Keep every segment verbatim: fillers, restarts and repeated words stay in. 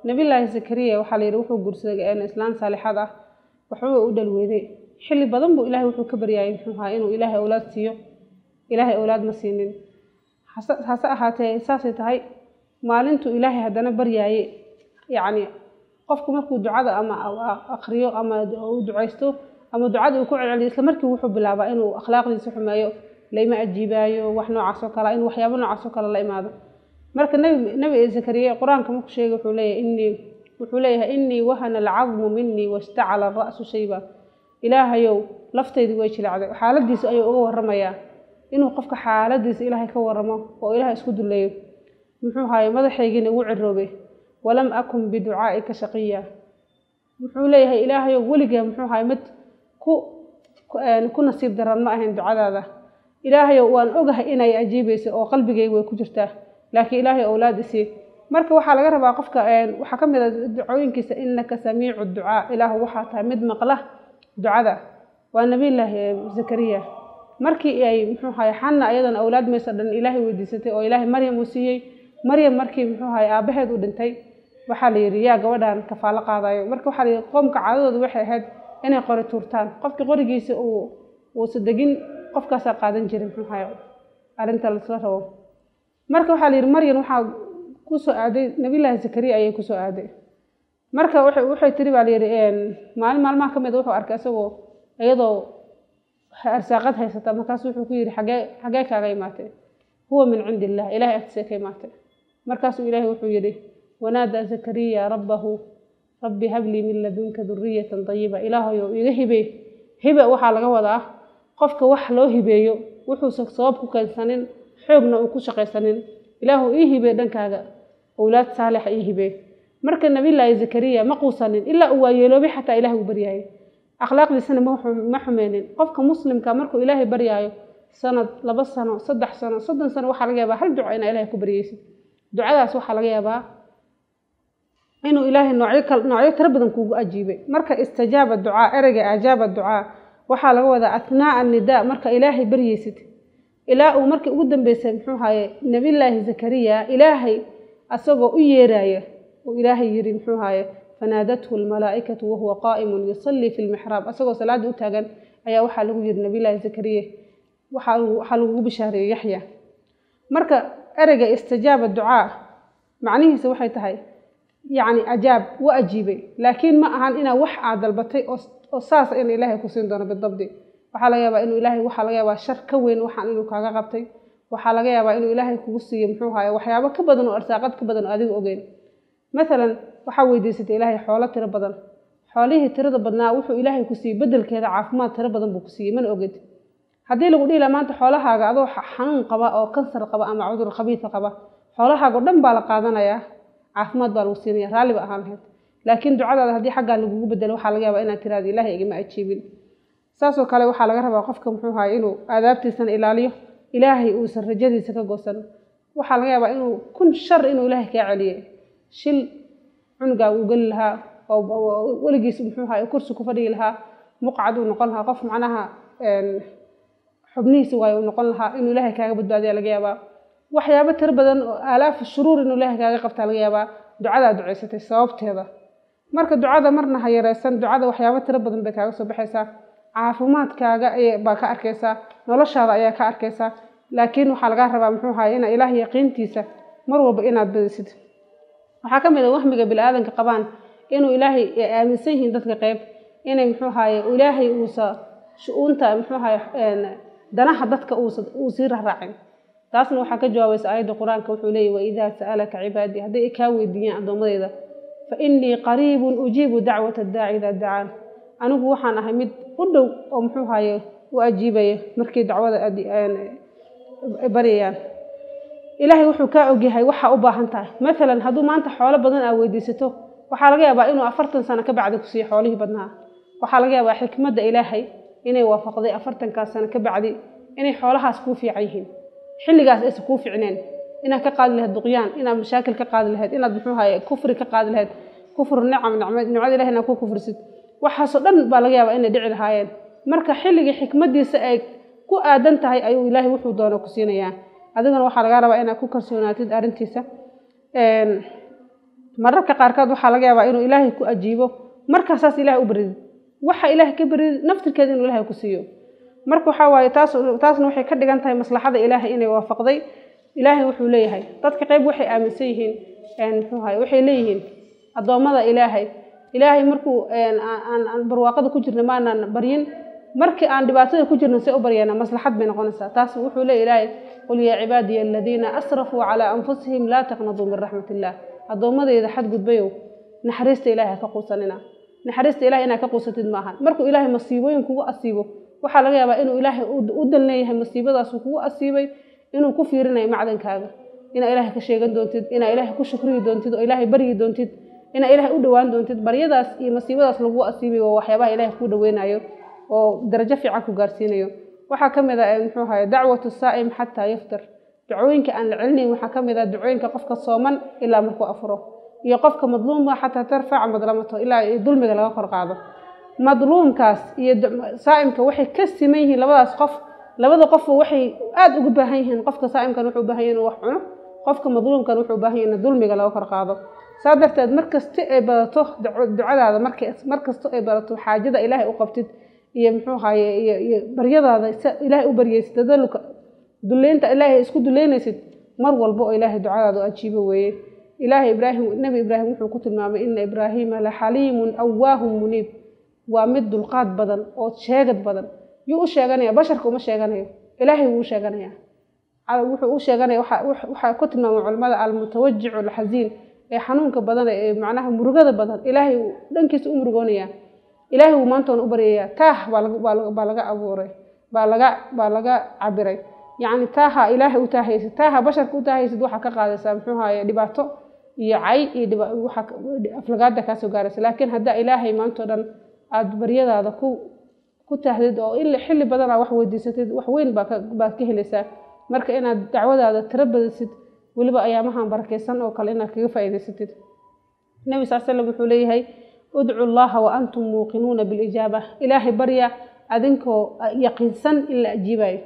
nabi ilaahi zakariya waxa la yiri wuxuu guursaday in islaan saalixad ah wuxuu u dhalweeday xilli badan buu ilaahay wuxuu ka baryayay muxuu ahaa inuu ilaahay awlaad siiyo ilaahay awlaad ma siinin hasa ahaatee saasay tahay maalintu ilaahay hadana baryayay yaani qofku markuu ducada ama akhriyo ama uu ducaysto ama ducada uu ku celceliyo isla markii wuxuu bilaabaa inuu akhlaaqdiisa xumeeyo leeyma ajiibayo wax noocaas oo kale in waxyaabo noocaas oo kale la imaado marka nabi nabi zakariya quraanka markuu sheegay wuxuu leeyahay inni wuxuu leeyahay inni wahana al'azmu minni wasta'ala ar-ra'su shayba ilaahayow laftaydu way jilacday xaaladiisa ayuu uga waramayaa inuu qofka xaaladiisa ilaahay ka waramo oo ilaahay isku duleeyo muxuu haay madaxaygina ugu ciroobay walam akun bidu'aa'ika shaqiya wuxuu leeyahay ilaahayow waliga muxuu haay mid ku ku nasiib daran ma ahayn ducadaada ilaahayow waan ogahay inay ajiibayso oo qalbigayga way ku jirtaa laakiin ilaahay awlaadisi marka waxa laga rabaa qofka een waxa kamid ah ducooyinkiisa innaka samiicu ducaa ilaahu waxa tahay mid maqla ducada waa nabi ilaahi zakariya markii ay muxuu haay xanna ayadan awlaad meesha dhan ilaahay weydiisatay oo ilaahay maryam uu siiyay maryam markii muxuu haay aabaheed u dhintay waxa la yiri yaa gabadhan kafaalo qaadayo marka waxa la yiri qoomka caadadoodu waxay ahayd inay qori tuurtaan qofka qorigiisa uu uu sadegin qofkaas qaadan jiray muxuu haay arinta la soo rabo marka waxa la yiri maryam waxa ku soo aaday nabi ilaahi zakariya ayay ku soo aaday marka waxay waxay tiri baa la yiri een maalin maalmaha kamid wuxuu arkay asagoo iyadoo arsaaqad haysata markaas wuxuu ku yiri xagee xagee kaaga imaatay huwa min indillah ilaahi agtiisa ka imaatay markaas ilaahi wuxuu yiri wanaada zakariya rabbahu rabbi hab li min ladunka dhurriyatan tayyiba ilaahayo iga hibe hibe waxa laga wadaa qofka wax loo hibeeyo wuxuu sabab ku keensanin xoogna uu ku shaqeysanin ilaahu ii hibe dhankaaga awlaad saalix ii hibe marka nabi ilaahi zakariya ma quusanin illa uu yeeloobi xataa ilaahi uu baryaayay akhlaaqdiisana ma xumeenin qofka muslimka markuu ilaahay baryaayo sanad laba sano saddex sano soddon sano waxa laga yaabaa hal duco in ilaahay ku baryaysid ducadaas waxa laga yaabaa inuu ilaahay noocyo kale noocyo tira badan kuugu ajiibay marka istijaaba ducaa erayga ajaaba ducaa waxa laga wadaa athnaa an-nidaa marka ilaahay baryaysid ilaa uu markii ugu dambeysay muxuu haye nabi ilaahi zakariya ilaahay asagoo u yeeraya oo ilaahay yiri muxuu haye fanaadatu almalaa'ikatu wa huwa qaa'imun yusalli fi almihrab asagoo salaad u taagan ayaa waxa lagu yiri nabi ilaahi zakariya waxa waxa lagu bishaareeyay yaxya marka erayga istijaaba ducaa macnihiisu waxay tahay يعني أجاب وأجيبي لكن ما أهان إنا وح عدل بطي أساس إن إلهي كسين دونه بالضبط وحالا يابا إنه إلهي وحالا يابا شر كوين وحان إنه كاغا غبطي وحالا يابا إنه إلهي كوسي يمحوها وحيابا كبدن وأرساقات كبدن وأديق أغين مثلا وحاوي ديسة إلهي حوالات تربضن حواليه تربضنا وحو إلهي كسي بدل كذا عافمات تربضن بكسي من أغيد هدي لغو دي لما أنت حولها قادو حنون قبا أو كنسر قبا أما عذر خبيث قبا حولها قدام بالقادنا يا عافمات بالوسينية رالي بقى هالهد لكن دعاء هذه حاجة اللي جوجو بدل وحلا جاب إن تراد الله يجي ما أتشيبين ساسو كله وحلا جرب وقفكم محوها إنه أذابت سن إلاليه إلهي أوسر رجدي سكجوسن وحلا جاب إنه كل شر إنه إلهي كعليه شل عنقا وقل لها أو ولقي سمحوها كرسي كفري لها مقعد ونقلها قف معناها حبني سواي ونقلها إنه إلهي كعب الدعاء اللي جابه waxyaabo tir badan oo alaaf shuruur inuu ilaahay kaaga qabta laga yaabaa ducada duceysatay sababteeda marka ducada marna ha yareysan ducada waxyaabo tir badan bay kaaga soo baxaysaa caafimaadkaaga ay baa ka arkaysaa noloshaada ayaa ka arkaysaa laakiin waxa laga rabaa muxuu ahaa in ilaahay yaqiintiisa mar walba inaad badisid waxa kamid ah wahmiga bil aadanka qabaan inuu ilaahay aaminsan yihiin dadka qayb inay muxuu ahaa ilaahay uu sa shuunta muxuu ahaa danaha dadka uu sii raacin taasna waxa ka jawaabaysa aayada quraanka wuxuu leeyahay wa idha sa'alaka ibadi haday ka weydiiyaan adoomadeyda fa inni qariibun ujibu da'wata ad-da'i idha da'an anigu waxaan ahay mid u dhow oo muxuu hayo u ajiibay markii dacwada ay bariyaan ilaahay wuxuu ka ogyahay waxa u baahan tahay midalan haduu maanta xoolo badan aad weydiisato waxa laga yaabaa inuu afartan sano ka bacdi ku sii xoolihi badnaa waxa laga yaabaa xikmadda ilaahay inay waafaqday afartan ka sano ka bacdi inay xoolahaas ku fiican xilligaas ay ku fiicneen ina ka qaadi lahayd duqyaan ina mashaakil ka qaadi lahayd ina muxuu haye kufri ka qaadi lahayd kufr nicam nicmad nicmad ilaahina ku kufrisid waxa soo dhan baa laga yaabaa inay dhici lahaayeen marka xilliga xikmadiisa ay ku aadan tahay ayuu ilaahay wuxuu doono ku siinayaa adigana waxa laga rabaa inaad ku kalsoonaatid arintiisa een mararka qaarkood waxa laga yaabaa inuu ilaahay ku ajiibo markaasaas ilaahay u barid waxa ilaahay ka barid naftirkeeda inuu ilaahay ku siiyo marka waxa waaye taas taasna waxay ka dhigan tahay maslaxada ilaahay inay waafaqday ilaahay wuxuu leeyahay dadka qayb waxay aaminsan yihiin een muxuu ahay waxay leeyihiin adoomada ilaahay ilaahay markuu een aan barwaaqada ku jirna maana baryin markii aan dhibaatada ku jirna si u bariyana maslaxad bay noqonaysaa taas wuxuu leeyahay qul ya ibadiy alladina asrafu ala anfusihim la taqnatu min rahmatillah adoomadayda xad gudbayo naxariista ilaahay ka quusanina naxariista ilaahay inaa ka quusatid ma ahan markuu ilaahay masiibooyin kugu asiibo waxa laga yaabaa inuu ilaahay u dalneeyahay masiibadaas kugu asiibay inuu ku fiirinayo macdankaaga ina ilaahay ka sheegan doontid ina ilaahay ku shukriyi doontid oo ilaahay bariyi doontid ina ilaahay u dhawaan doontid baryadaas iyo masiibadaas lagu asiibay waa waxyaabaha ilaahay ku dhaweynayo oo darajo fiican ku gaarsiinayo waxa kamid ah muxuu ahaay dacwatu saa'im hatta yaftar ducooyinka aan la celinayn waxa kamid ah ducooyinka qofka sooman ilaa markuu afuro iyo qofka madluumka hatta tarfac madlamato ilaa dulmiga laga kor qaado madluumkaas iyo saa'imka waxay ka siman yihiin labadaas qof labada qof waxay aad ugu baahan yihiin qofka saa'imkan wuxuu baahan yahay inuu wax cuno qofka madluumkan wuxuu baahan yahay in dulmiga laga kor qaado sadarteed markasta ay badato ducadaada markay markasta ay badato xaajada ilaahay u qabtid iyo muxuu haaye iyo baryadaada ilaahay u bariyaysid dadalka duleynta ilaahay isku duleynaysid mar walba oo ilaahay ducadaada u ajiibo weeye ilaahay ibraahim nabi ibraahim wuxuu ku tilmaamay in ibraahima la haliimun awwaahum munib waa mid dulqaad badan oo sheegad badan yuu u sheeganaya basharka uma sheeganayo ilaahay wuu sheeganaya wuxuu u sheeganaya waxa waxa ku tilmaamay culimada al-mutawajji'u al-haziin ee xanuunka badan ee macnaha murugada badan ilaahay dhankiisa u murugoonaya ilaahay uu maanta u bariyaya taah baa laga abuuray baa laga baa laga cabiray yani taaha ilaahay u taahaysid taaha basharka u taahaysid waxa ka qaadaysa muxuu haaye dhibaato iyo cay iyo waxa aflagaada ka soo gaaraysa laakiin hadda ilaahay maanta dhan aad baryadaada ku ku taahdid oo in xilli badan wax weydiisatid wax weyn baa ka baa ka helaysaa marka inaad dacwadaada tirabadisid waliba ayaamahan barakeysan oo kale inaad kaga faa'iideysatid nabi sallallahu alayhi wasallam wuxuu leeyahay ud'u allaha wa antum muuqinuuna bil ijaba ilaahi barya adinkoo yaqiinsan in la ajiibayo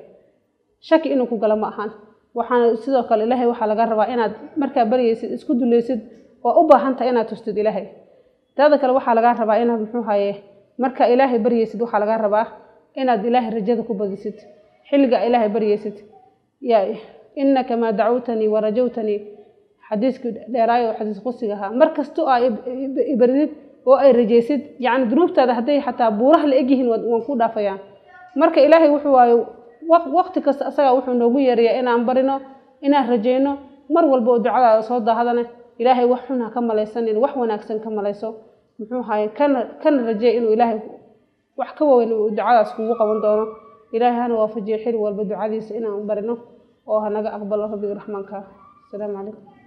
shaki inuu ku gala ma ahan waxaan sidoo kale ilaahay waxa laga rabaa inaad marka baryaysid isku dulaysid oo u baahan tahay inaad tustid ilaahay taada kale waxa laga rabaa inaad muxuu haye marka ilaahay baryaysid waxa laga rabaa inaad ilaahay rajada ku badisid xilliga ilaahay baryaysid ya innaka ma da'awtani wa rajawtani xadiiska dheeraayo xadiis qusigaha markasto ay ibarid oo ay rajaysid yaani dunuubtaada haday xataa buuraha la egyihiin waan ku dhaafayaan marka ilaahay wuxuu waayo waqti kasta asaga wuxuu noogu yeeray inaan barino inaan rajayno mar walba oo ducada soo daahadana ilaahay wax xun ka malaysanin wax wanaagsan ka malayso muxuu haay kan kan rajay inuu ilaahay wax ka weyn uu ducadaas kugu qaban doono ilaahay hana waafajiyo xil walba ducadiisa inaan barino oo hanaga aqbalo rabbi raxmaanka. Assalaamu calaykum.